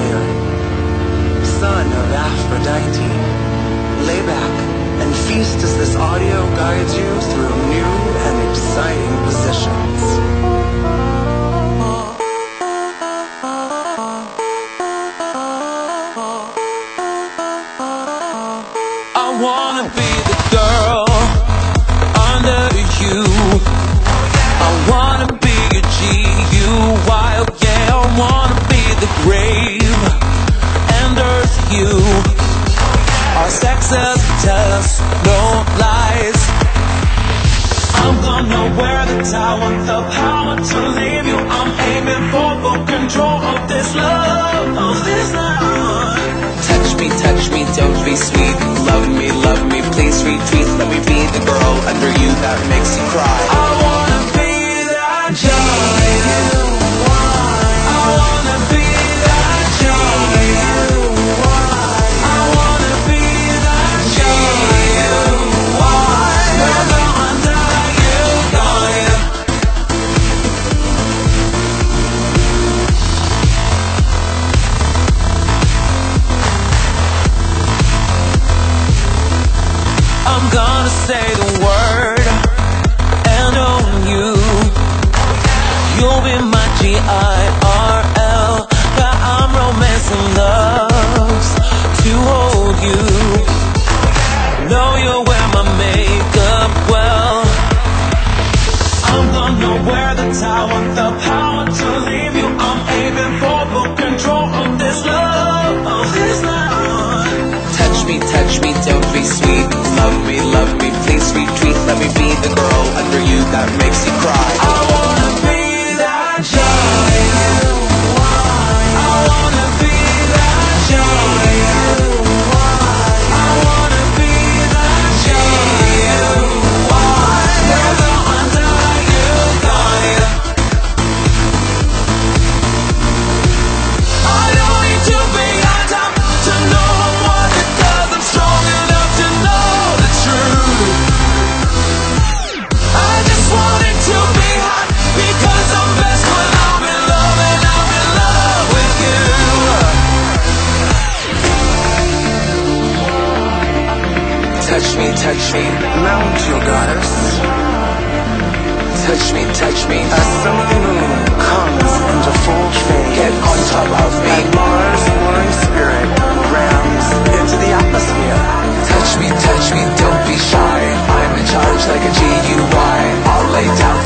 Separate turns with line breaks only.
fire, son of Aphrodite. Lay back and feast as this audio guides you through new and exciting positions.
I wanna be the girl under you. I wanna be a G.U.Y. Oh yeah, I wanna be the grave and earth you. Our sexes tell us no lies. I'm gonna wear the tower, the power to leave you. I'm aiming for full control of this love, of this love. Touch me, don't be sweet. Love me, please retreat. Let me be the girl under you that makes you cry. I wanna be that G.U.Y. I wanna be that G.U.Y. I wanna be that G.U.Y. Never under you, darling. I'm gonna say the word and own you. You'll be my G.I.R.L. Yeah, I'm romancing loves to hold you. Know you wear my makeup well. I'm gonna wear the tower, the power to leave you. I'm aiming for full control of this love, of this love. Touch me, don't be sweet. Love me, please retreat. Let me be the girl under you that makes you cry. I wanna be that G.U.Y. I wanna be that G.U.Y. I wanna be that G.U.Y. Never under you, darling. I don't need to be on top to know what it does. I'm strong enough to know the truth. I just want it to be hot because I'm best when I'm in love, and I'm in love with you. Touch me,
Mount your goddess.
touch me.
As some of the moon comes into full shade,
Get on top of me.
and Mars' warring spirit rams into the atmosphere.
Touch me, don't be shy. I'm in charge like a G.U.Y. I'll lay down